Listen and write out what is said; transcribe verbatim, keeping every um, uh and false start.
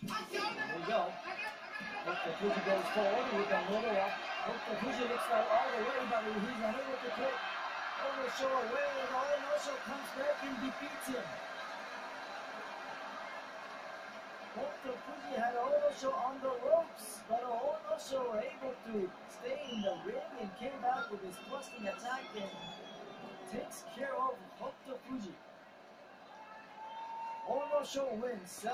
There we go. Hokuto Fuji goes forward with a middle. Hokuto Fuji looks like all the way, but he's unable to take Onosho away, and Onosho comes back and defeats him. Hokuto Fuji had Onosho on the ropes, but Onosho were able to stay in the ring and came back with his thrusting attack and takes care of Hokuto Fuji. Onosho wins.